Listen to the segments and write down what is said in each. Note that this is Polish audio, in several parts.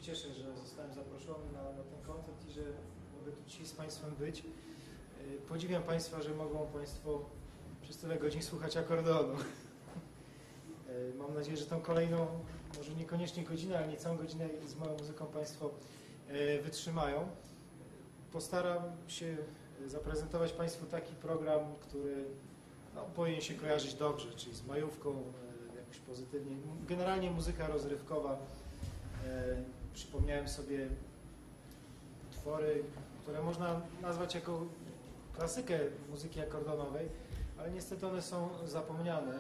się cieszę, że zostałem zaproszony na ten koncert i że mogę tu dzisiaj z Państwem być. Podziwiam Państwa, że mogą Państwo przez tyle godzin słuchać akordeonu. Mam nadzieję, że tą kolejną, może niekoniecznie godzinę, ale nie całą godzinę z moją muzyką Państwo wytrzymają. Postaram się zaprezentować Państwu taki program, który powinien się kojarzyć dobrze, czyli z majówką, jakoś pozytywnie. Generalnie muzyka rozrywkowa. Przypomniałem sobie utwory, które można nazwać jako klasykę muzyki akordeonowej, ale niestety one są zapomniane.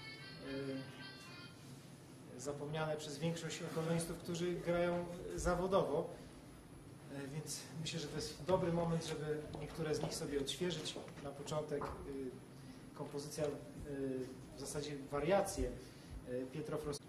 Zapomniane przez większość akordeonistów, którzy grają zawodowo. Więc myślę, że to jest dobry moment, żeby niektóre z nich sobie odświeżyć. Na początek kompozycja, w zasadzie wariacje Pietro Frosini.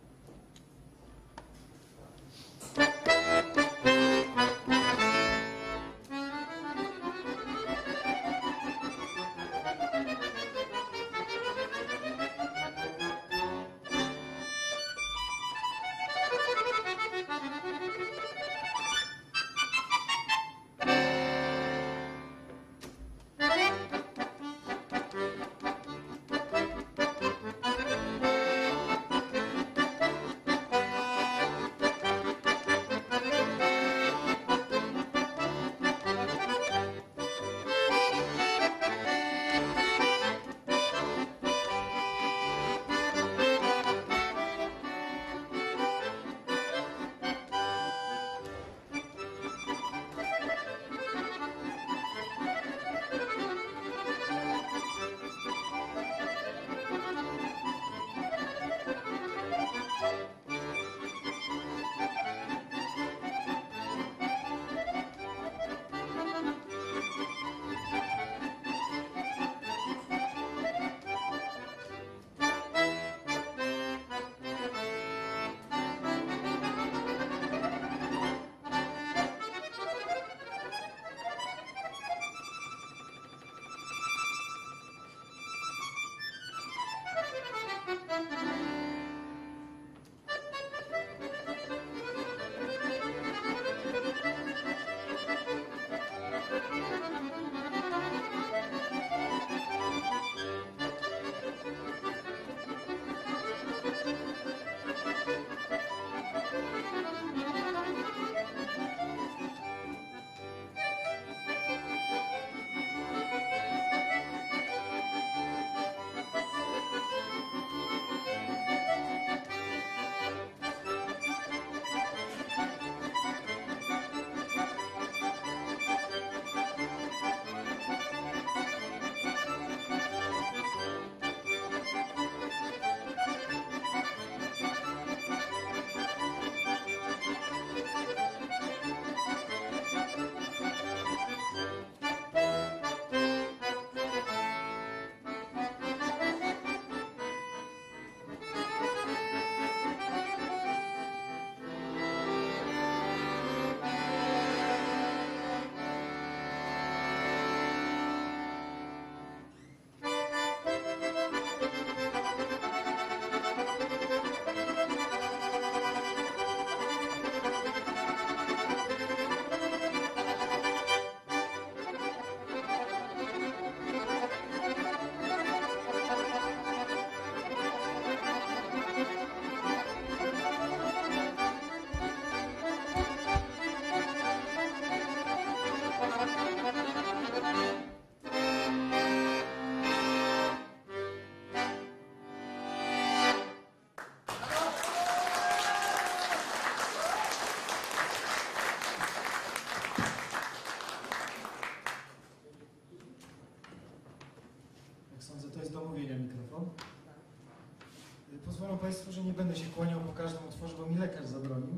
Pozwolą Państwo, że nie będę się kłaniał po każdym utworze, bo mi lekarz zabronił.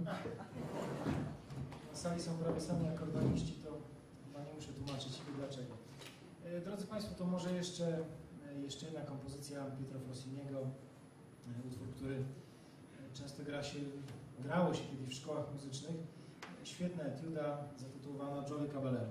Na sali są prawie sami akordeoniści, to chyba nie muszę tłumaczyć dlaczego. Drodzy Państwo, to może jeszcze jedna kompozycja Pietro Frosiniego, utwór, który często grało się kiedyś w szkołach muzycznych. Świetna etiuda zatytułowana Jolly Caballero.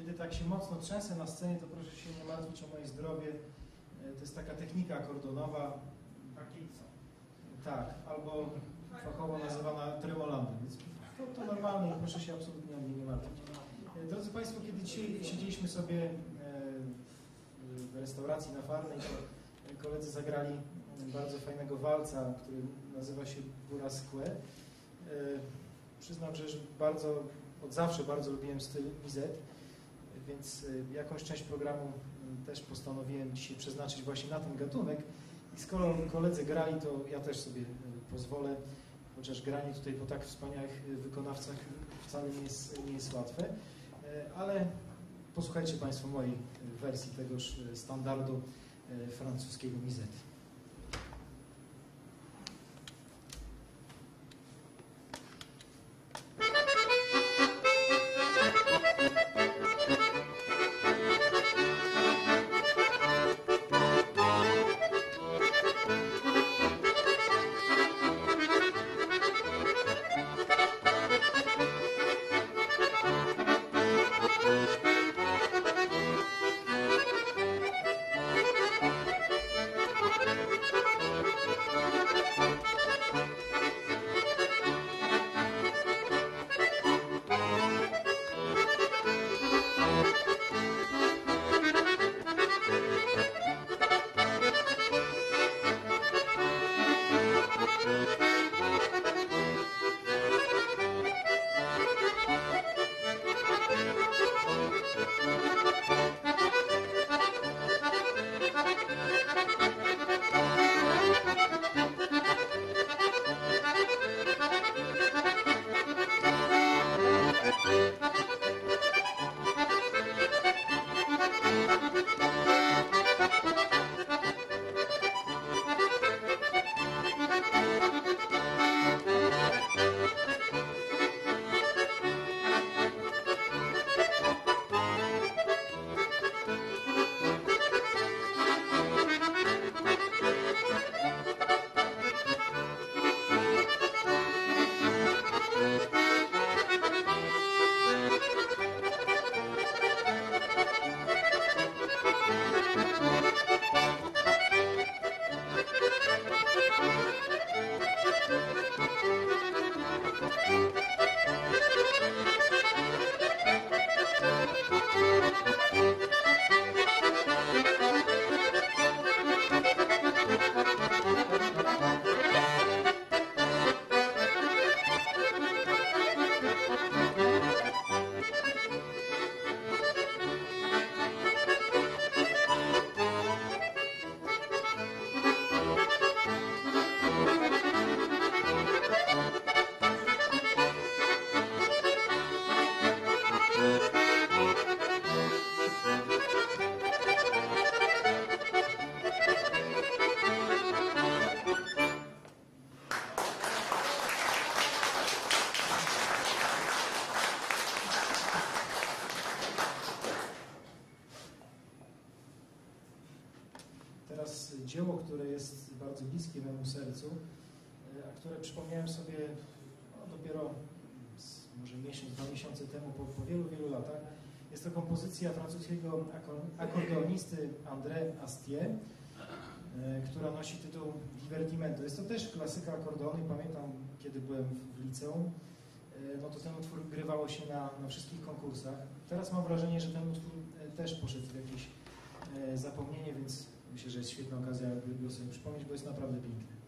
kiedy tak się mocno trzęsę na scenie, to proszę się nie martwić o moje zdrowie. To jest taka technika akordonowa. Tak, albo fachowo nazywana tremolandem. Więc to normalnie, proszę się absolutnie o mnie nie martwić. Drodzy Państwo, kiedy dzisiaj siedzieliśmy sobie w restauracji na Farnej, to koledzy zagrali bardzo fajnego walca, który nazywa się Burasque. Przyznam, że od zawsze bardzo lubiłem styl Bizet, więc jakąś część programu też postanowiłem dzisiaj przeznaczyć właśnie na ten gatunek. I skoro koledzy grali, to ja też sobie pozwolę, chociaż granie tutaj po tak wspaniałych wykonawcach wcale nie jest łatwe, ale posłuchajcie Państwo mojej wersji tegoż standardu francuskiego Bizet. Teraz dzieło, które jest bardzo bliskie memu sercu, a które przypomniałem sobie dopiero może miesiąc, 2 miesiące temu, po wielu, wielu latach. Jest to kompozycja francuskiego akordeonisty André Astier, która nosi tytuł Divertimento. Jest to też klasyka akordeonu i pamiętam, kiedy byłem w liceum, no to ten utwór grywało się na wszystkich konkursach. Teraz mam wrażenie, że ten utwór też poszedł w jakieś zapomnienie, więc myślę, że jest świetna okazja, by go sobie przypomnieć, bo jest naprawdę piękny.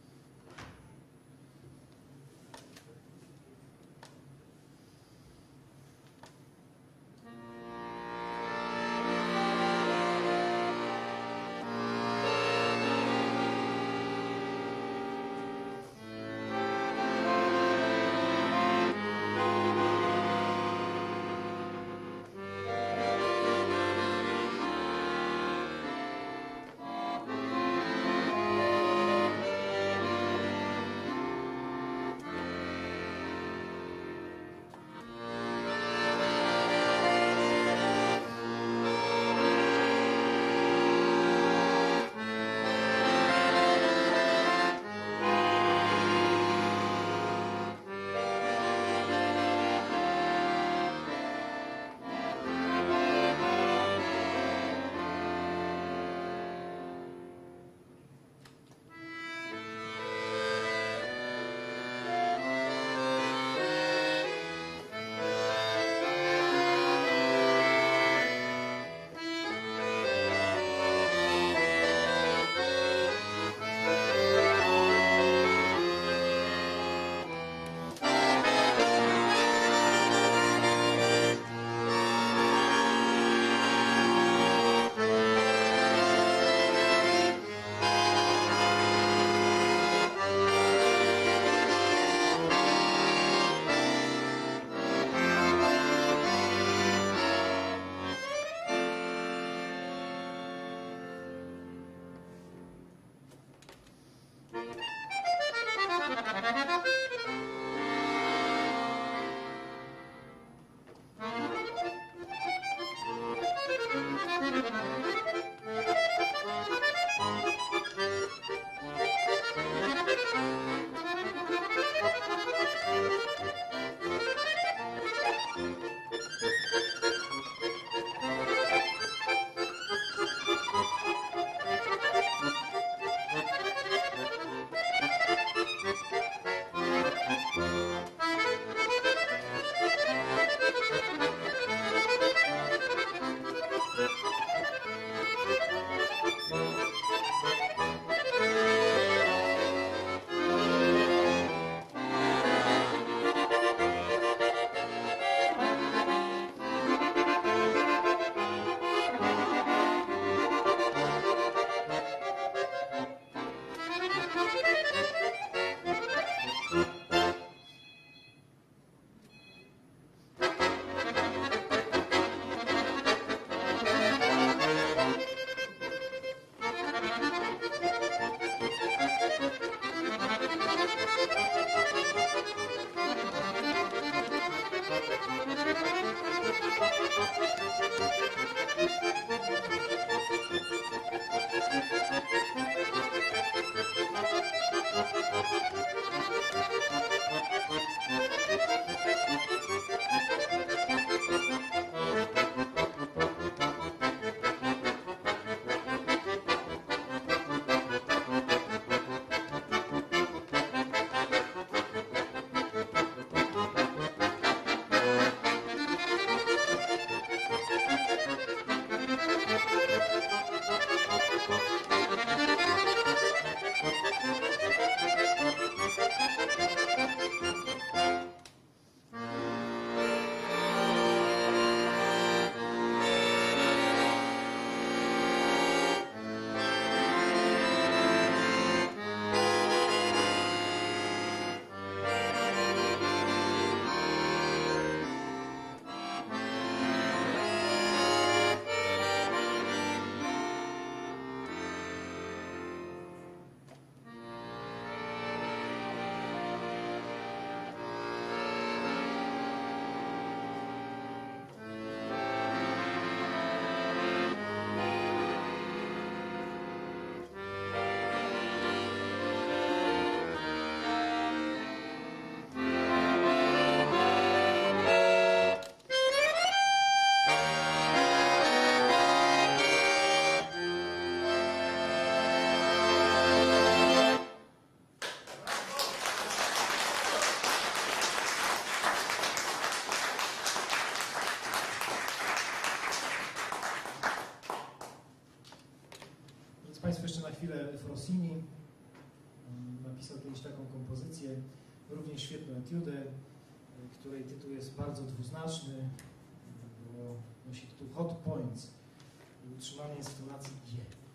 Państwu jeszcze na chwilę Frosini. Napisał kiedyś taką kompozycję, również świetną etiudę, której tytuł jest bardzo dwuznaczny, bo nosi tytuł Hot Points i utrzymany jest w tonacji G.